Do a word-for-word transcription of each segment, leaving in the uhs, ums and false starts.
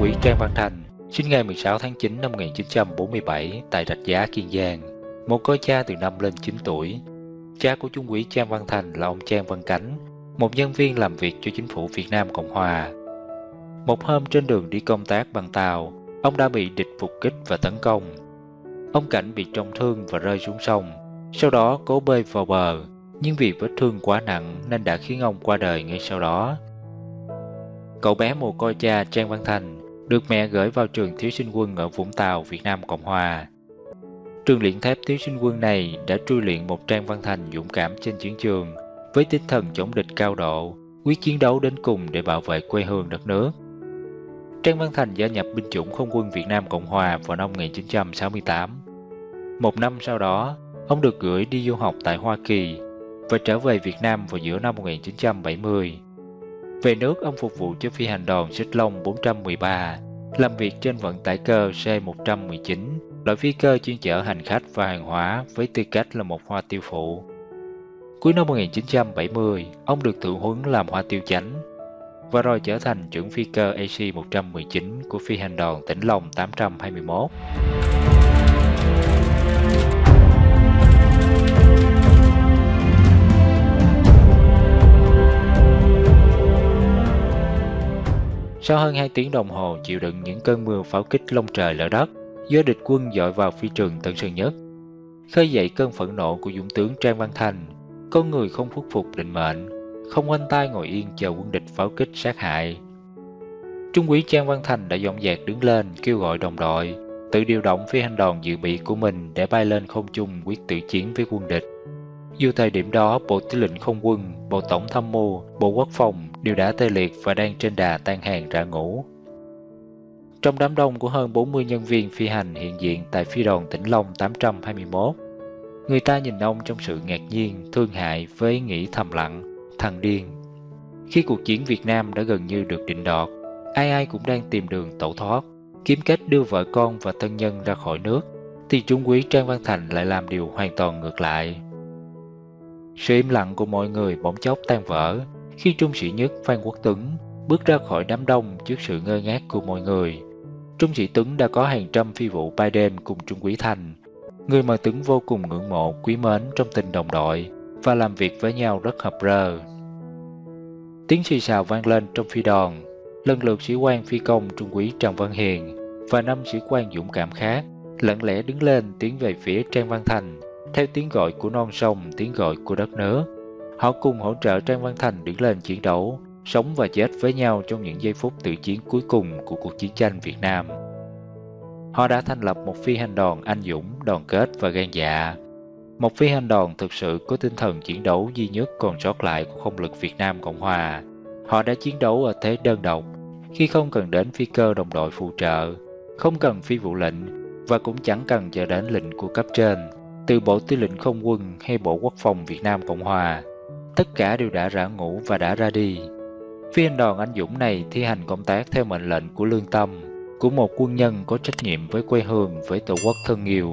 úy Trang Văn Thành, sinh ngày mười sáu tháng chín năm một nghìn chín trăm bốn mươi bảy tại Rạch Giá, Kiên Giang, một cô cha từ năm lên chín tuổi. Cha của Trung úy Trang Văn Thành là ông Trang Văn Cánh, một nhân viên làm việc cho chính phủ Việt Nam Cộng Hòa. Một hôm trên đường đi công tác bằng tàu, ông đã bị địch phục kích và tấn công. Ông Cảnh bị trọng thương và rơi xuống sông, sau đó cố bơi vào bờ, nhưng vì vết thương quá nặng nên đã khiến ông qua đời ngay sau đó. Cậu bé mồ côi cha Trang Văn Thành được mẹ gửi vào trường Thiếu sinh quân ở Vũng Tàu, Việt Nam Cộng Hòa. Trường luyện thép Thiếu sinh quân này đã trui luyện một Trang Văn Thành dũng cảm trên chiến trường, với tinh thần chống địch cao độ, quyết chiến đấu đến cùng để bảo vệ quê hương đất nước. Trang Văn Thành gia nhập binh chủng không quân Việt Nam Cộng Hòa vào năm một nghìn chín trăm sáu mươi tám. Một năm sau đó, ông được gửi đi du học tại Hoa Kỳ và trở về Việt Nam vào giữa năm một nghìn chín trăm bảy mươi. Về nước, ông phục vụ cho phi hành đoàn Xích Long bốn trăm mười ba, làm việc trên vận tải cơ C một trăm mười chín, loại phi cơ chuyên chở hành khách và hàng hóa với tư cách là một hoa tiêu phụ. Cuối năm một nghìn chín trăm bảy mươi, ông được thử huấn làm hoa tiêu chánh, và rồi trở thành trưởng phi cơ A C một trăm mười chín của phi hành đoàn Tĩnh Long tám trăm hai mươi mốt. Sau hơn hai tiếng đồng hồ chịu đựng những cơn mưa pháo kích lông trời lở đất do địch quân dội vào phi trường Tân Sơn Nhất, khơi dậy cơn phẫn nộ của dũng tướng Trang Văn Thành, con người không khuất phục định mệnh, không khoanh tay ngồi yên chờ quân địch pháo kích sát hại. Trung úy Trang Văn Thành đã dõng dạc đứng lên kêu gọi đồng đội, tự điều động phi hành đoàn dự bị của mình để bay lên không trung quyết tử chiến với quân địch. Dù thời điểm đó, Bộ Tư lệnh Không quân, Bộ Tổng tham mưu, Bộ Quốc phòng đều đã tê liệt và đang trên đà tan hàng rã ngũ. Trong đám đông của hơn bốn mươi nhân viên phi hành hiện diện tại phi đoàn Tĩnh Long tám trăm hai mươi mốt, người ta nhìn ông trong sự ngạc nhiên, thương hại với ý nghĩ thầm lặng, thằng điên. Khi cuộc chiến Việt Nam đã gần như được định đoạt, ai ai cũng đang tìm đường tẩu thoát, kiếm cách đưa vợ con và thân nhân ra khỏi nước, thì Trung úy Trang Văn Thành lại làm điều hoàn toàn ngược lại. Sự im lặng của mọi người bỗng chốc tan vỡ khi Trung sĩ Nhất Phan Quốc Tuấn bước ra khỏi đám đông trước sự ngơ ngác của mọi người. Trung sĩ Tuấn đã có hàng trăm phi vụ bay đêm cùng Trung úy Thành, người mà Tuấn vô cùng ngưỡng mộ, quý mến trong tình đồng đội và làm việc với nhau rất hợp rơ. Tiếng xì xào vang lên trong phi đoàn, lần lượt sĩ quan phi công Trung úy Trần Văn Hiền và năm sĩ quan dũng cảm khác lặng lẽ đứng lên tiến về phía Trang Văn Thành, theo tiếng gọi của non sông, tiếng gọi của đất nước. Họ cùng hỗ trợ Trang Văn Thành đứng lên chiến đấu, sống và chết với nhau trong những giây phút tự chiến cuối cùng của cuộc chiến tranh Việt Nam. Họ đã thành lập một phi hành đoàn anh dũng, đoàn kết và gan dạ. Một phi hành đoàn thực sự có tinh thần chiến đấu duy nhất còn sót lại của không lực Việt Nam Cộng Hòa. Họ đã chiến đấu ở thế đơn độc, khi không cần đến phi cơ đồng đội phụ trợ, không cần phi vụ lệnh và cũng chẳng cần chờ đến lệnh của cấp trên, từ Bộ Tư lệnh Không quân hay Bộ Quốc phòng Việt Nam Cộng Hòa. Tất cả đều đã rã ngũ và đã ra đi. Phi hành đoàn anh dũng này thi hành công tác theo mệnh lệnh của lương tâm, của một quân nhân có trách nhiệm với quê hương, với tổ quốc thân yêu.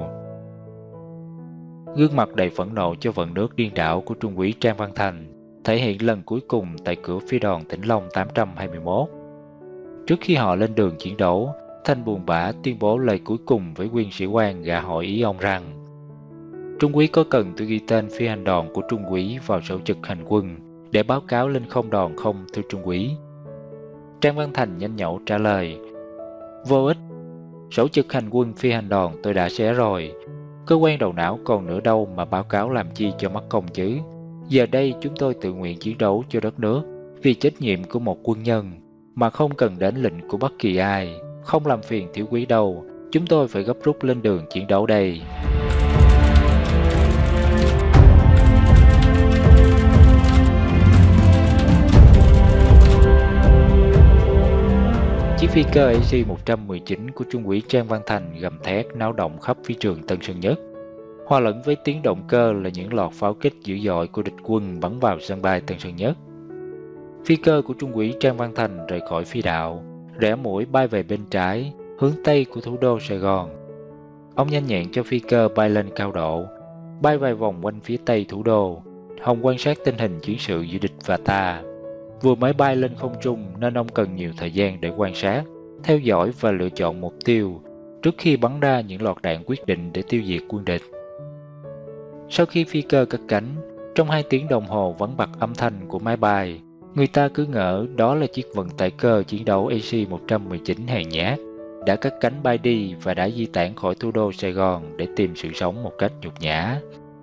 Gương mặt đầy phẫn nộ cho vận nước điên đảo của Trung úy Trang Văn Thành thể hiện lần cuối cùng tại cửa phi đoàn Tĩnh Long tám trăm hai mươi mốt. Trước khi họ lên đường chiến đấu, Thành buồn bã tuyên bố lời cuối cùng với viên sĩ quan gạ hỏi ý ông rằng: Trung úy có cần tôi ghi tên phi hành đoàn của Trung úy vào sổ trực hành quân để báo cáo lên không đoàn không, thưa Trung úy? Trang Văn Thành nhanh nhẩu trả lời: Vô ích, sổ trực hành quân phi hành đoàn tôi đã xé rồi. Cơ quan đầu não còn nữa đâu mà báo cáo làm chi cho mất công chứ. Giờ đây chúng tôi tự nguyện chiến đấu cho đất nước vì trách nhiệm của một quân nhân, mà không cần đến lệnh của bất kỳ ai. Không làm phiền thiếu quý đâu, chúng tôi phải gấp rút lên đường chiến đấu đây. Chiếc phi cơ A C một trăm mười chín của Trung úy Trang Văn Thành gầm thét náo động khắp phi trường Tân Sơn Nhất. Hòa lẫn với tiếng động cơ là những loạt pháo kích dữ dội của địch quân bắn vào sân bay Tân Sơn Nhất. Phi cơ của Trung úy Trang Văn Thành rời khỏi phi đạo, rẽ mũi bay về bên trái, hướng tây của thủ đô Sài Gòn. Ông nhanh nhẹn cho phi cơ bay lên cao độ, bay vài vòng quanh phía tây thủ đô, hòng quan sát tình hình chiến sự giữa địch và ta. Vừa mới bay lên không trung nên ông cần nhiều thời gian để quan sát, theo dõi và lựa chọn mục tiêu trước khi bắn ra những loạt đạn quyết định để tiêu diệt quân địch. Sau khi phi cơ cất cánh, trong hai tiếng đồng hồ vắng bặt âm thanh của máy bay, người ta cứ ngỡ đó là chiếc vận tải cơ chiến đấu A C một trăm mười chín hèn nhát đã cất cánh bay đi và đã di tản khỏi thủ đô Sài Gòn để tìm sự sống một cách nhục nhã.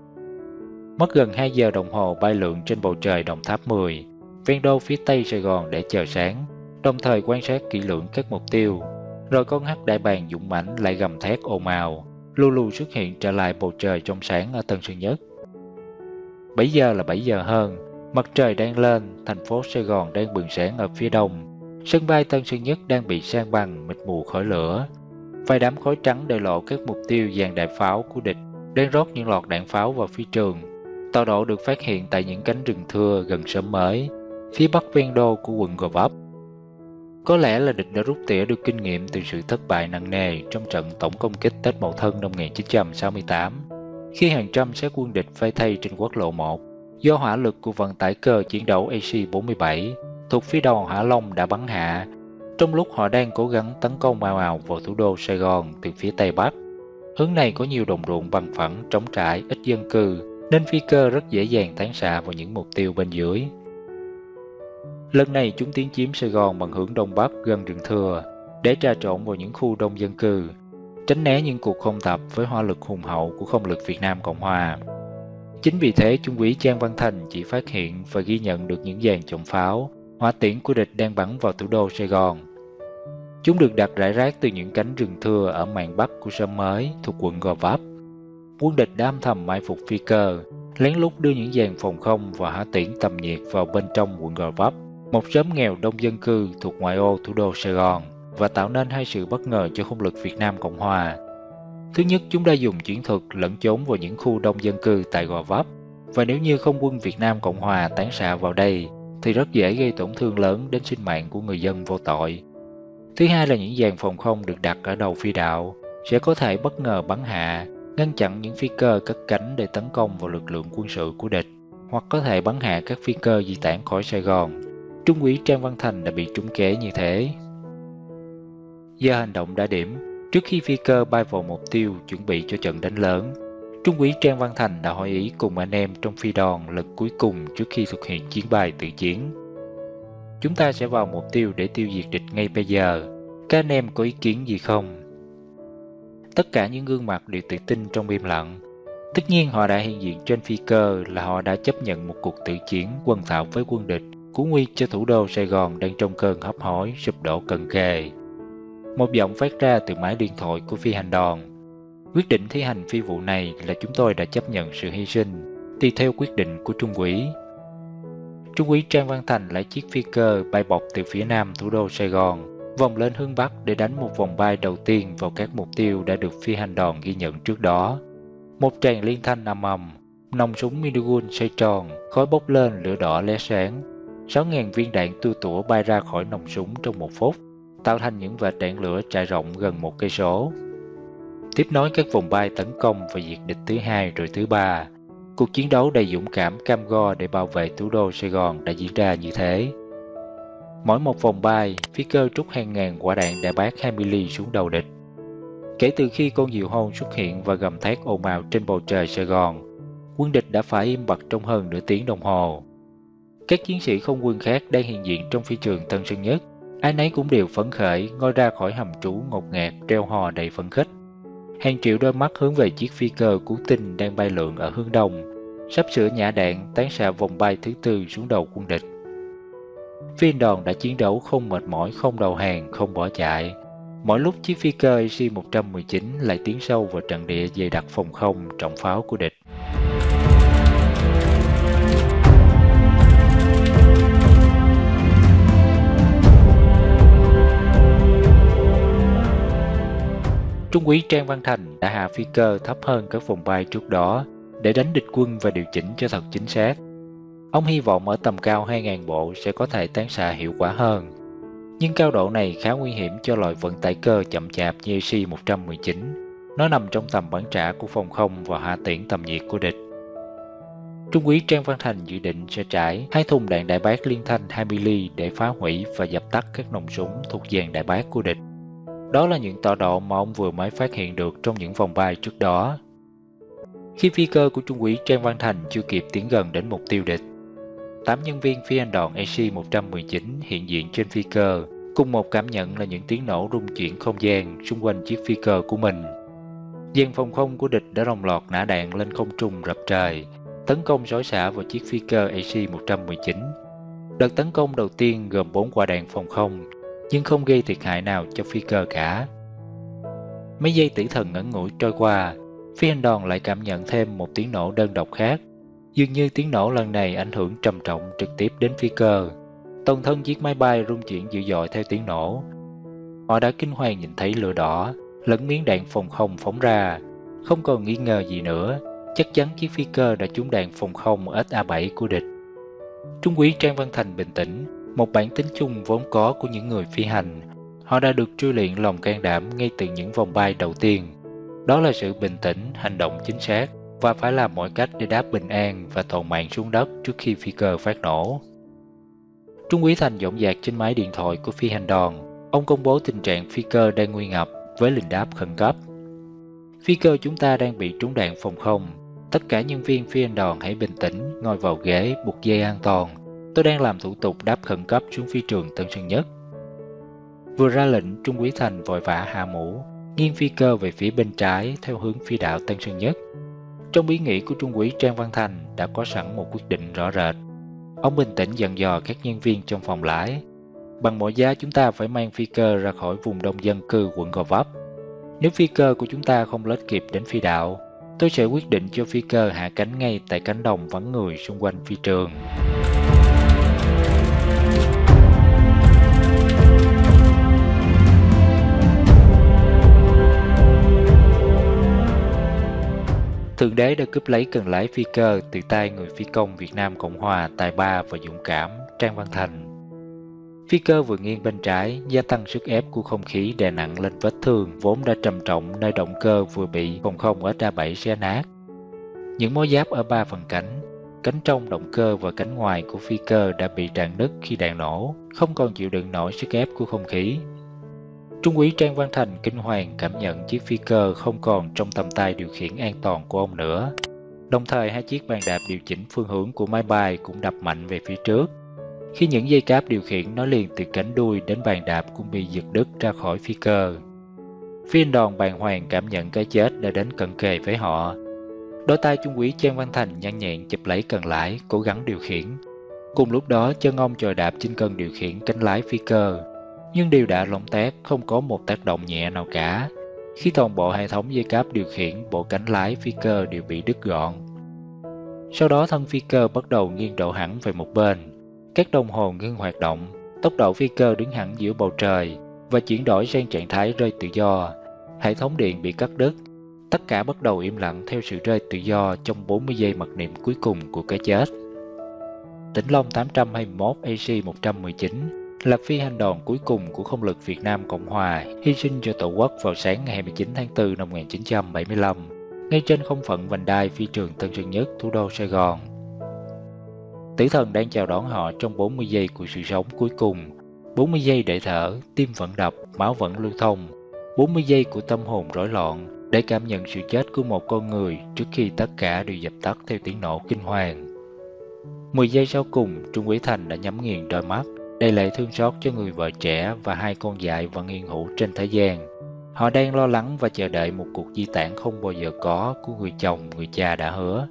Mất gần hai giờ đồng hồ bay lượn trên bầu trời Đồng Tháp mười, ven đô phía tây Sài Gòn để chờ sáng, đồng thời quan sát kỹ lưỡng các mục tiêu. Rồi con hắc đại bàng dũng mãnh lại gầm thét ồn ào, lu lu xuất hiện trở lại bầu trời trong sáng ở Tân Sơn Nhất. bảy giờ là bảy giờ hơn, mặt trời đang lên, thành phố Sài Gòn đang bừng sáng ở phía đông. Sân bay Tân Sơn Nhất đang bị san bằng mịt mù khói lửa. Vài đám khói trắng để lộ các mục tiêu dàn đại pháo của địch đang rót những loạt đạn pháo vào phi trường. Tọa độ được phát hiện tại những cánh rừng thưa gần Xóm Mới, phía bắc ven đô của quận Gò Vấp. Có lẽ là địch đã rút tỉa được kinh nghiệm từ sự thất bại nặng nề trong trận tổng công kích Tết Mậu Thân năm một nghìn chín trăm sáu mươi tám, khi hàng trăm xác quân địch phơi thây trên quốc lộ một do hỏa lực của vận tải cơ chiến đấu A C bốn mươi bảy thuộc phía đoàn Hỏa Long đã bắn hạ, trong lúc họ đang cố gắng tấn công ào ào vào thủ đô Sài Gòn từ phía tây bắc. Hướng này có nhiều đồng ruộng bằng phẳng, trống trải, ít dân cư, nên phi cơ rất dễ dàng tán xạ vào những mục tiêu bên dưới. Lần này chúng tiến chiếm Sài Gòn bằng hướng đông bắc gần rừng thưa để trà trộn vào những khu đông dân cư, tránh né những cuộc không tập với hỏa lực hùng hậu của không lực Việt Nam Cộng Hòa. Chính vì thế, Trung úy Trang Văn Thành chỉ phát hiện và ghi nhận được những dàn trọng pháo, hỏa tiễn của địch đang bắn vào thủ đô Sài Gòn. Chúng được đặt rải rác từ những cánh rừng thưa ở mạn bắc của Xóm Mới thuộc quận Gò Vấp. Quân địch đã âm thầm mai phục phi cơ, lén lút đưa những dàn phòng không và hỏa tiễn tầm nhiệt vào bên trong quận Gò Vấp, một xóm nghèo đông dân cư thuộc ngoại ô thủ đô Sài Gòn, và tạo nên hai sự bất ngờ cho không lực Việt Nam Cộng Hòa. Thứ nhất, chúng đã dùng chiến thuật lẫn trốn vào những khu đông dân cư tại Gò Vấp, và nếu như không quân Việt Nam Cộng Hòa tán xạ vào đây, thì rất dễ gây tổn thương lớn đến sinh mạng của người dân vô tội. Thứ hai là những dàn phòng không được đặt ở đầu phi đạo sẽ có thể bất ngờ bắn hạ, ngăn chặn những phi cơ cất cánh để tấn công vào lực lượng quân sự của địch, hoặc có thể bắn hạ các phi cơ di tản khỏi Sài Gòn. Trung úy Trang Văn Thành đã bị trúng kế như thế. Giờ hành động đã điểm, trước khi phi cơ bay vào mục tiêu chuẩn bị cho trận đánh lớn, Trung úy Trang Văn Thành đã hỏi ý cùng anh em trong phi đoàn lần cuối cùng trước khi thực hiện chuyến bay tự chiến. Chúng ta sẽ vào mục tiêu để tiêu diệt địch ngay bây giờ. Các anh em có ý kiến gì không? Tất cả những gương mặt đều tự tin trong im lặng. Tất nhiên họ đã hiện diện trên phi cơ là họ đã chấp nhận một cuộc tự chiến quân thạo với quân địch, cứu nguy cho thủ đô Sài Gòn đang trong cơn hấp hối, sụp đổ cận kề. Một giọng phát ra từ máy điện thoại của phi hành đoàn. Quyết định thi hành phi vụ này là chúng tôi đã chấp nhận sự hy sinh, tùy theo quyết định của Trung úy. Trung úy Trang Văn Thành lấy chiếc phi cơ bay bọc từ phía nam thủ đô Sài Gòn, vòng lên hướng bắc để đánh một vòng bay đầu tiên vào các mục tiêu đã được phi hành đoàn ghi nhận trước đó. Một tràng liên thanh ầm ầm, nòng súng minigun xoay tròn, khói bốc lên, lửa đỏ lóe sáng. sáu nghìn viên đạn tua tủa bay ra khỏi nòng súng trong một phút, tạo thành những vệt đạn lửa trải rộng gần một cây số. Tiếp nối các vòng bay tấn công và diệt địch thứ hai rồi thứ ba, cuộc chiến đấu đầy dũng cảm cam go để bảo vệ thủ đô Sài Gòn đã diễn ra như thế. Mỗi một vòng bay, phi cơ trút hàng ngàn quả đạn đại bác hai mươi ly xuống đầu địch. Kể từ khi con diều hâu xuất hiện và gầm thét ồn ào trên bầu trời Sài Gòn, quân địch đã phải im bặt trong hơn nửa tiếng đồng hồ. Các chiến sĩ không quân khác đang hiện diện trong phi trường Tân Sơn Nhất, ai nấy cũng đều phấn khởi ngoi ra khỏi hầm trú ngột ngạt reo hò đầy phấn khích. Hàng triệu đôi mắt hướng về chiếc phi cơ cứu tinh đang bay lượn ở hướng đông, sắp sửa nhả đạn tán xạ vòng bay thứ tư xuống đầu quân địch. Phi hành đoàn đã chiến đấu không mệt mỏi, không đầu hàng, không bỏ chạy. Mỗi lúc chiếc phi cơ A C một trăm mười chín lại tiến sâu vào trận địa dày đặc phòng không, trọng pháo của địch. Trung úy Trang Văn Thành đã hạ phi cơ thấp hơn các vòng bay trước đó để đánh địch quân và điều chỉnh cho thật chính xác. Ông hy vọng ở tầm cao hai nghìn bộ sẽ có thể tán xạ hiệu quả hơn. Nhưng cao độ này khá nguy hiểm cho loại vận tải cơ chậm chạp như A C một trăm mười chín. Nó nằm trong tầm bắn trả của phòng không và hỏa tiễn tầm nhiệt của địch. Trung úy Trang Văn Thành dự định sẽ trải hai thùng đạn đại bác liên thanh hai mươi ly để phá hủy và dập tắt các nòng súng thuộc dàn đại bác của địch. Đó là những tọa độ mà ông vừa mới phát hiện được trong những vòng bay trước đó. Khi phi cơ của Trung úy Trang Văn Thành chưa kịp tiến gần đến mục tiêu địch, tám nhân viên phi hành đoàn A C một một chín hiện diện trên phi cơ, cùng một cảm nhận là những tiếng nổ rung chuyển không gian xung quanh chiếc phi cơ của mình. Dàn phòng không của địch đã đồng loạt nã đạn lên không trung rập trời, tấn công xối xả vào chiếc phi cơ A C một một chín. Đợt tấn công đầu tiên gồm bốn quả đạn phòng không, nhưng không gây thiệt hại nào cho phi cơ cả. Mấy giây tử thần ngắn ngủi trôi qua, phi hành đoàn lại cảm nhận thêm một tiếng nổ đơn độc khác. Dường như tiếng nổ lần này ảnh hưởng trầm trọng trực tiếp đến phi cơ. Toàn thân chiếc máy bay rung chuyển dữ dội theo tiếng nổ. Họ đã kinh hoàng nhìn thấy lửa đỏ lẫn miếng đạn phòng không phóng ra. Không còn nghi ngờ gì nữa, chắc chắn chiếc phi cơ đã trúng đạn phòng không S A bảy của địch. Trung úy Trang Văn Thành bình tĩnh, một bản tính chung vốn có của những người phi hành. Họ đã được trui luyện lòng can đảm ngay từ những vòng bay đầu tiên. Đó là sự bình tĩnh, hành động chính xác và phải làm mọi cách để đáp bình an và toàn mạng xuống đất trước khi phi cơ phát nổ. Trung úy Thành dõng dạc trên máy điện thoại của phi hành đoàn. Ông công bố tình trạng phi cơ đang nguy ngập với lệnh đáp khẩn cấp. Phi cơ chúng ta đang bị trúng đạn phòng không. Tất cả nhân viên phi hành đoàn hãy bình tĩnh, ngồi vào ghế, buộc dây an toàn. Tôi đang làm thủ tục đáp khẩn cấp xuống phi trường Tân Sơn Nhất. Vừa ra lệnh, Trung úy Thành vội vã hạ mũ, nghiêng phi cơ về phía bên trái theo hướng phi đạo Tân Sơn Nhất. Trong ý nghĩ của Trung úy Trang Văn Thành đã có sẵn một quyết định rõ rệt. Ông bình tĩnh dặn dò các nhân viên trong phòng lái. Bằng mọi giá chúng ta phải mang phi cơ ra khỏi vùng đông dân cư quận Gò Vấp. Nếu phi cơ của chúng ta không lết kịp đến phi đạo, tôi sẽ quyết định cho phi cơ hạ cánh ngay tại cánh đồng vắng người xung quanh phi trường. Thượng đế đã cướp lấy cần lái phi cơ từ tay người phi công Việt Nam Cộng Hòa tài ba và dũng cảm Trang Văn Thành. Phi cơ vừa nghiêng bên trái, gia tăng sức ép của không khí đè nặng lên vết thương vốn đã trầm trọng nơi động cơ vừa bị phòng không S A bảy xé nát. Những mối giáp ở ba phần cánh, cánh trong động cơ và cánh ngoài của phi cơ đã bị rạn nứt khi đạn nổ, không còn chịu đựng nổi sức ép của không khí. Trung úy Trang Văn Thành kinh hoàng cảm nhận chiếc phi cơ không còn trong tầm tay điều khiển an toàn của ông nữa. Đồng thời hai chiếc bàn đạp điều chỉnh phương hướng của máy bay cũng đập mạnh về phía trước. Khi những dây cáp điều khiển nối liền từ cánh đuôi đến bàn đạp cũng bị giật đứt ra khỏi phi cơ. Phi hành đoàn bàng hoàng cảm nhận cái chết đã đến cận kề với họ. Đôi tay Trung úy Trang Văn Thành nhanh nhẹn chụp lấy cần lái, cố gắng điều khiển. Cùng lúc đó chân ông chồi đạp trên cần điều khiển cánh lái phi cơ. Nhưng đều đã lỏng tét, không có một tác động nhẹ nào cả. Khi toàn bộ hệ thống dây cáp điều khiển bộ cánh lái phi cơ đều bị đứt gọn. Sau đó thân phi cơ bắt đầu nghiêng đổ hẳn về một bên. Các đồng hồ ngưng hoạt động, tốc độ phi cơ đứng hẳn giữa bầu trời và chuyển đổi sang trạng thái rơi tự do. Hệ thống điện bị cắt đứt. Tất cả bắt đầu im lặng theo sự rơi tự do trong bốn mươi giây mặc niệm cuối cùng của cái chết. Tĩnh Long tám hai mốt A C một một chín là phi hành đoàn cuối cùng của không lực Việt Nam Cộng Hòa hy sinh cho Tổ quốc vào sáng ngày hai mươi chín tháng tư năm một nghìn chín trăm bảy mươi lăm, ngay trên không phận vành đai phi trường Tân Sơn Nhất, thủ đô Sài Gòn. Tử thần đang chào đón họ trong bốn mươi giây của sự sống cuối cùng, bốn mươi giây để thở, tim vẫn đập, máu vẫn lưu thông, bốn mươi giây của tâm hồn rối loạn để cảm nhận sự chết của một con người trước khi tất cả đều dập tắt theo tiếng nổ kinh hoàng. mười giây sau cùng, Trung úy Thành đã nhắm nghiền đôi mắt, đầy lệ thương xót cho người vợ trẻ và hai con dại vẫn hiện hữu trên thế gian. Họ đang lo lắng và chờ đợi một cuộc di tản không bao giờ có của người chồng, người cha đã hứa.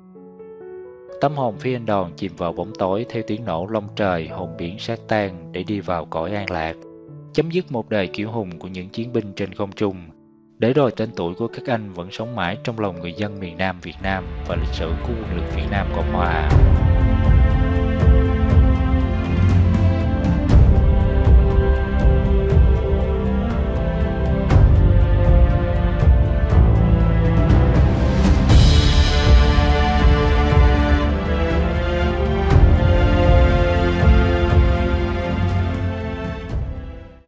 Tâm hồn phi hành đoàn chìm vào bóng tối theo tiếng nổ long trời, hồn biển sát tan để đi vào cõi an lạc, chấm dứt một đời kiêu hùng của những chiến binh trên không trung, để rồi tên tuổi của các anh vẫn sống mãi trong lòng người dân miền Nam Việt Nam và lịch sử của quân lực Việt Nam Cộng Hòa.